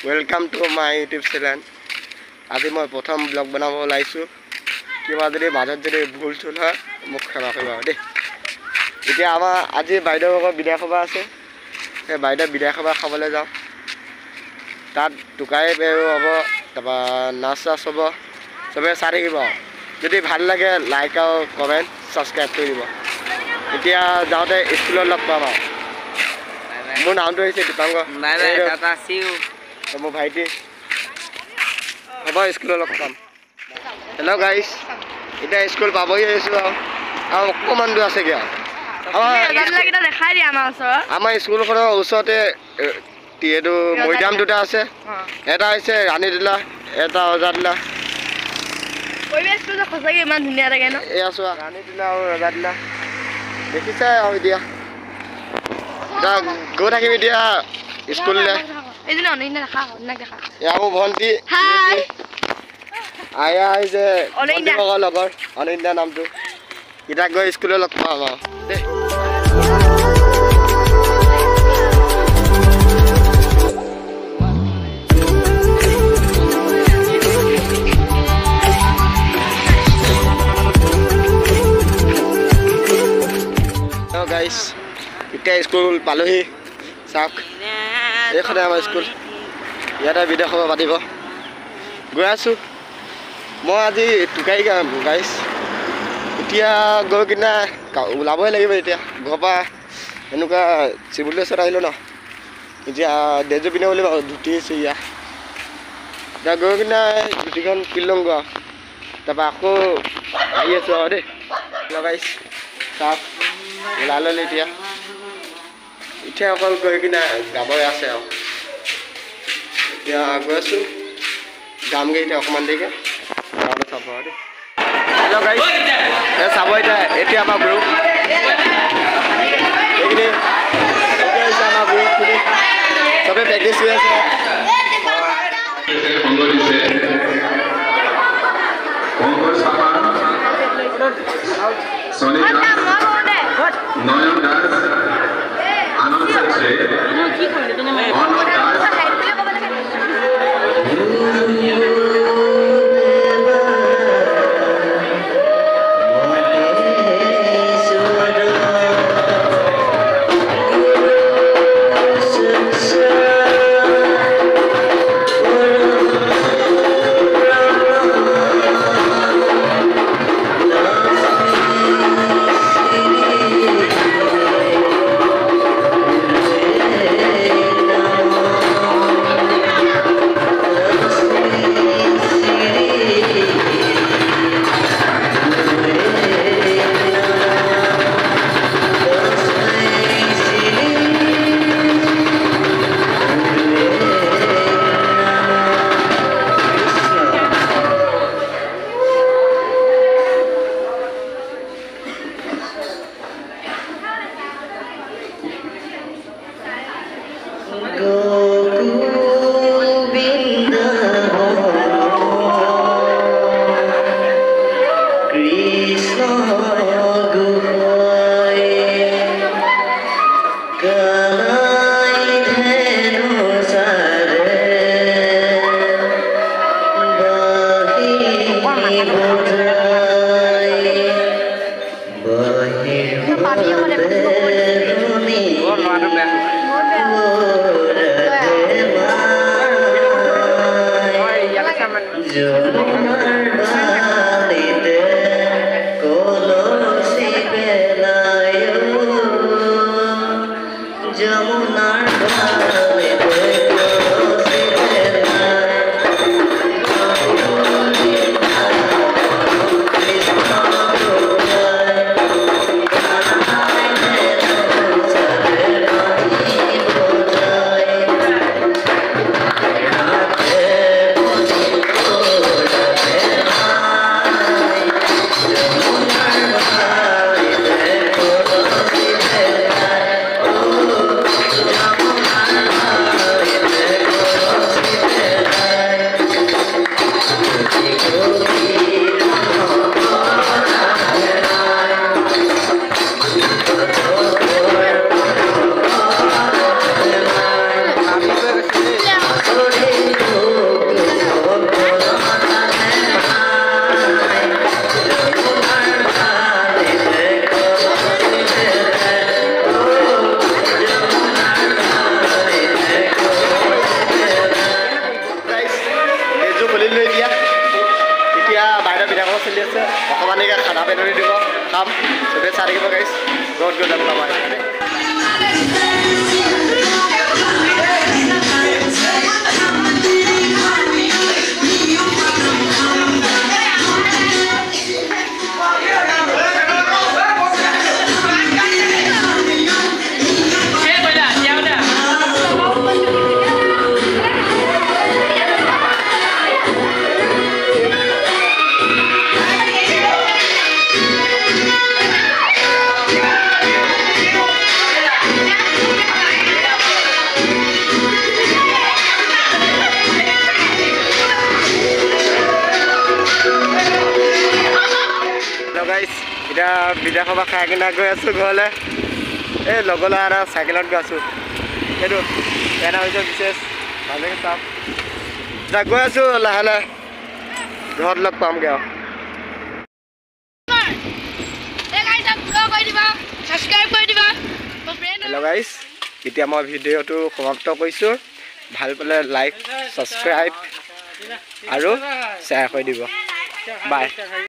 Welcome to my YouTube channel. আজি মই প্ৰথম ব্লগ বনাব লাইছো কিবা যদি মাজত যদি ভুল চুল হয় মোক ক্ষমা কৰিবা দেই এতিয়া আমাৰ আজি বাইদেউৰ বিদায় সভা আছে এই বাইদেউ বিদায় সভা খাবলৈ যাওঁ তাত টুকাই বেৰু হ'ব তাৰপা নাচ চাচ হ'ব সবে চাই থাকিব যদি ভাল লাগে লাইক আৰু কমেন্ট সাবস্ক্ৰাইব কৰি দিব এতিয়া যাওঁতে স্কুলত লগ পাম মোৰ নামটো হৈছে Dipankar bye bye tata see you মোৰ ভাইটি হ'ব স্কুলত লগ পাম হেল্ল' গাইছ এতিয়া স্কুল পাবহি আহিছোঁ আৰু অকণমান দূৰ আছেগৈ আমাৰ স্কুলখনৰ ওচৰতে এইটো মৈদাম দুটা আছে এটা হৈছে ৰাণীতলা এটা অজাতলা সঁচাকৈ ইমান ধুনীয়া লাগে ন এয়া চোৱা ৰাণীতলা আৰু অজাতলা দেখিছাই আৰু এতিয়া গৈ থাকিম এতিয়া স্কুললৈ মোৰ ভণ্টি আয়া আহিছে লগৰ অনন্যা নামটো এতিয়া গৈ স্কুললৈ লগ পাম আৰু দেই গাইছ এতিয়া স্কুল পালোহি চাওক এইখনে আমাৰ স্কুল ইয়াতে বিদায় সভা পাতিব গৈ আছোঁ মই আজি টুকাই গাম গাইছ এতিয়া গৈ কিনে ওলাবই লাগিব এতিয়া ঘৰৰ পৰা এনেকুৱা চিভিল ড্ৰেছত আহিলোঁ ন এতিয়া ড্ৰেছযোৰ পিন্ধিব লাগিব ধুতি চুৰিয়া এতিয়া গৈ কিনে ধুতিখন কিনি লওঁগৈ আৰু তাৰপৰা আকৌ আহি আছোঁ আৰু দেই লগাইছ চাওক ওলাই ল'লে এতিয়া অকল গৈ কিনে গাবই আছে আৰু এতিয়া গৈ আছোঁ গামগৈ এতিয়া অকণমান দেৰিকৈ গাঁৱতে চাব আৰু দেই হেল্ল' গাইছ এই চাব এতিয়া আমাৰ গ্ৰুপ এইখিনি হৈছে আমাৰ গ্ৰুপখিনি চবেই প্ৰেক্টিচ কৰি আছে চলি আছে অকণমানিকে খানা পেটনি দিব খাম চবেই চাই থাকিব গাইছ বহুত গ'লে আমাৰ এতিয়া বিদায় সভা খাই কিনে গৈ আছোঁ ঘৰলৈ এই লগৰ ল'ৰা এটা চাইকেলত গৈ আছোঁ সেইটো এটা হৈছে বিশেষ ভালেই চাম এতিয়া গৈ আছোঁ লাহে লাহে ঘৰত লগ পামগৈ আৰু হেল্ল' গাইছ এতিয়া মই ভিডিঅ'টো সমাপ্ত কৰিছোঁ ভাল পালে লাইক ছাবস্ক্ৰাইব আৰু শ্বেয়াৰ কৰি দিব বাই